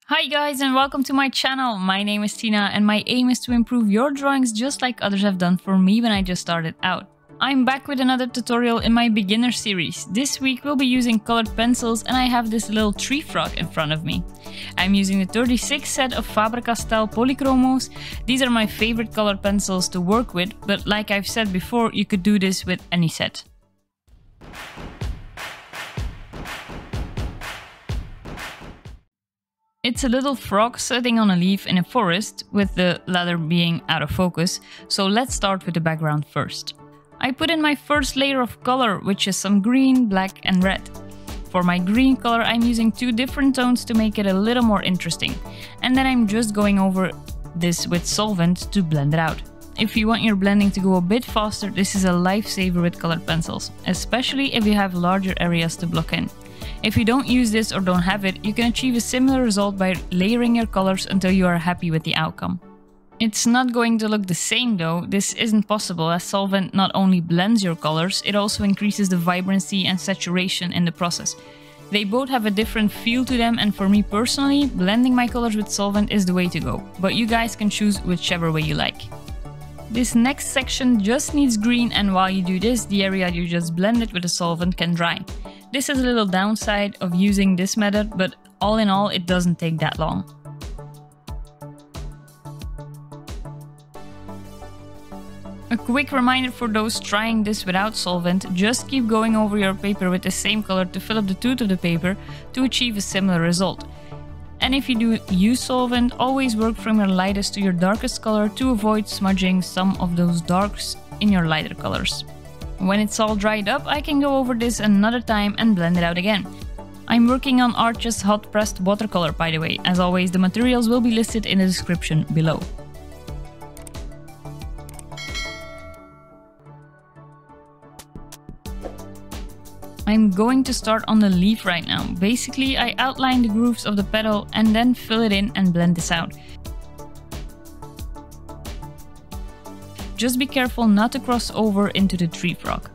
Hi guys and welcome to my channel. My name is Tina and my aim is to improve your drawings just like others have done for me when I just started out. I'm back with another tutorial in my beginner series. This week we'll be using colored pencils and I have this little tree frog in front of me. I'm using the 36 set of Faber-Castell Polychromos. These are my favorite colored pencils to work with, but like I've said before, you could do this with any set. It's a little frog sitting on a leaf in a forest, with the latter being out of focus, so let's start with the background first. I put in my first layer of color, which is some green, black and red. For my green color I'm using two different tones to make it a little more interesting, and then I'm just going over this with solvent to blend it out. If you want your blending to go a bit faster, this is a lifesaver with colored pencils, especially if you have larger areas to block in. If you don't use this or don't have it, you can achieve a similar result by layering your colors until you are happy with the outcome. It's not going to look the same though. This isn't possible, as solvent not only blends your colors, it also increases the vibrancy and saturation in the process. They both have a different feel to them, and for me personally, blending my colors with solvent is the way to go, but you guys can choose whichever way you like. This next section just needs green, and while you do this, the area you just blended with the solvent can dry. This is a little downside of using this method, but all in all it doesn't take that long. A quick reminder for those trying this without solvent, just keep going over your paper with the same color to fill up the tooth of the paper to achieve a similar result. And if you do use solvent, always work from your lightest to your darkest color to avoid smudging some of those darks in your lighter colors. When it's all dried up, I can go over this another time and blend it out again. I'm working on Arches hot pressed watercolor, by the way. As always, the materials will be listed in the description below. I'm going to start on the leaf right now. Basically, I outline the grooves of the petal and then fill it in and blend this out. Just be careful not to cross over into the tree frog.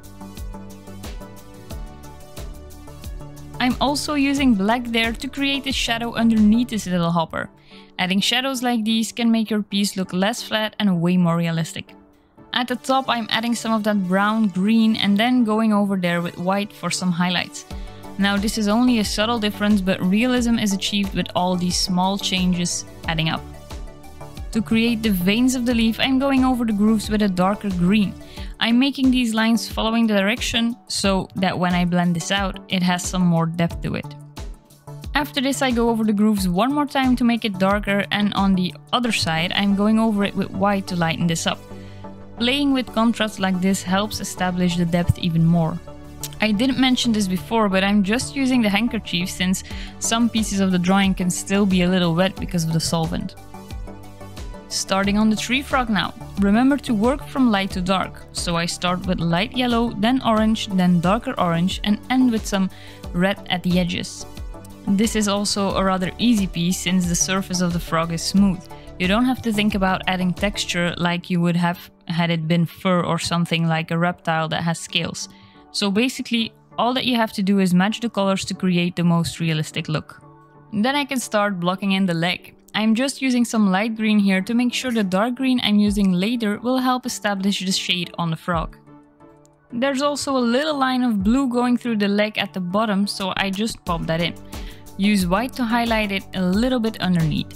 I'm also using black there to create a shadow underneath this little hopper. Adding shadows like these can make your piece look less flat and way more realistic. At the top I'm adding some of that brown green and then going over there with white for some highlights. Now this is only a subtle difference, but realism is achieved with all these small changes adding up. To create the veins of the leaf, I'm going over the grooves with a darker green. I'm making these lines following the direction so that when I blend this out, it has some more depth to it. After this I go over the grooves one more time to make it darker, and on the other side I'm going over it with white to lighten this up. Playing with contrast like this helps establish the depth even more. I didn't mention this before, but I'm just using the handkerchief since some pieces of the drawing can still be a little wet because of the solvent. Starting on the tree frog now. Remember to work from light to dark. So I start with light yellow, then orange, then darker orange, and end with some red at the edges. This is also a rather easy piece since the surface of the frog is smooth. You don't have to think about adding texture like you would have had it been fur or something like a reptile that has scales. So basically, all that you have to do is match the colors to create the most realistic look. Then I can start blocking in the leg. I'm just using some light green here to make sure the dark green I'm using later will help establish the shade on the frog. There's also a little line of blue going through the leg at the bottom, so I just pop that in. Use white to highlight it a little bit underneath.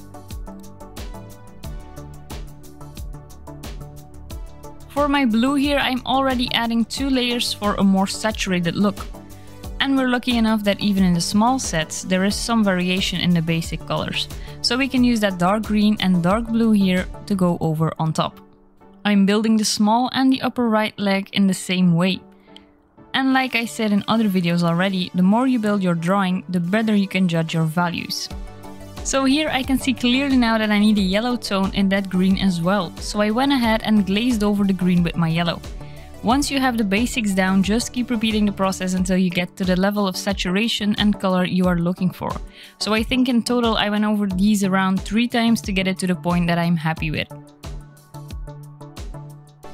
For my blue here, I'm already adding 2 layers for a more saturated look. And we're lucky enough that even in the small sets, there is some variation in the basic colors. So we can use that dark green and dark blue here to go over on top. I'm building the small and the upper right leg in the same way. And like I said in other videos already, the more you build your drawing, the better you can judge your values. So here I can see clearly now that I need a yellow tone in that green as well. So I went ahead and glazed over the green with my yellow. Once you have the basics down, just keep repeating the process until you get to the level of saturation and color you are looking for. So I think in total I went over these around 3 times to get it to the point that I'm happy with.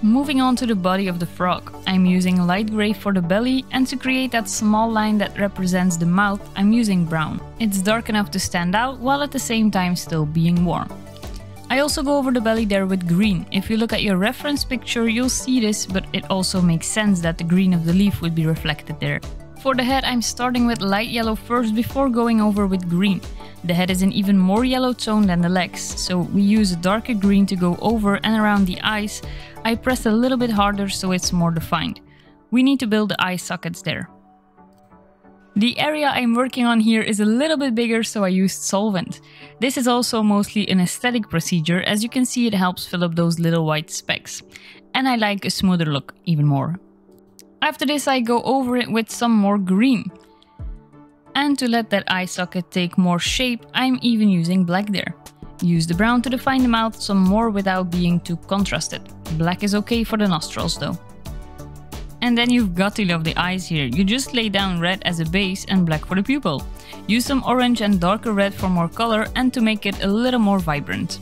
Moving on to the body of the frog, I'm using light gray for the belly, and to create that small line that represents the mouth, I'm using brown. It's dark enough to stand out while at the same time still being warm. I also go over the belly there with green. If you look at your reference picture, you'll see this, but it also makes sense that the green of the leaf would be reflected there. For the head, I'm starting with light yellow first before going over with green. The head is an even more yellow tone than the legs, so we use a darker green to go over, and around the eyes, I press a little bit harder so it's more defined. We need to build the eye sockets there. The area I'm working on here is a little bit bigger, so I used solvent. This is also mostly an aesthetic procedure, as you can see it helps fill up those little white specks. And I like a smoother look even more. After this I go over it with some more green. And to let that eye socket take more shape, I'm even using black there. Use the brown to define the mouth some more without being too contrasted. Black is okay for the nostrils though. And then you've got to love the eyes here. You just lay down red as a base and black for the pupil. Use some orange and darker red for more color and to make it a little more vibrant.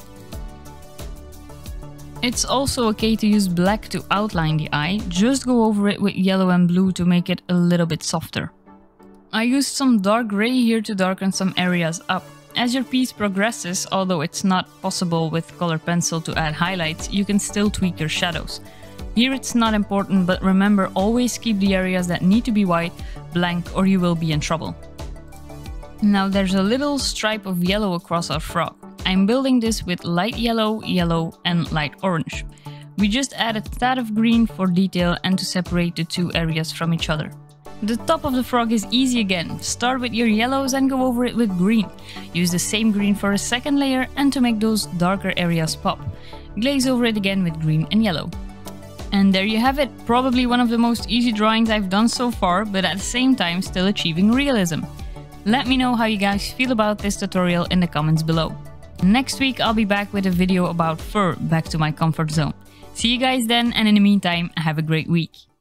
It's also okay to use black to outline the eye, just go over it with yellow and blue to make it a little bit softer. I used some dark grey here to darken some areas up. As your piece progresses, although it's not possible with color pencil to add highlights, you can still tweak your shadows. Here it's not important, but remember, always keep the areas that need to be white blank or you will be in trouble. Now there's a little stripe of yellow across our frog. I'm building this with light yellow, yellow and light orange. We just add a tad of green for detail and to separate the two areas from each other. The top of the frog is easy again. Start with your yellows and go over it with green. Use the same green for a second layer and to make those darker areas pop. Glaze over it again with green and yellow. And there you have it, probably one of the most easy drawings I've done so far, but at the same time still achieving realism. Let me know how you guys feel about this tutorial in the comments below. Next week I'll be back with a video about fur, back to my comfort zone. See you guys then, and in the meantime, have a great week.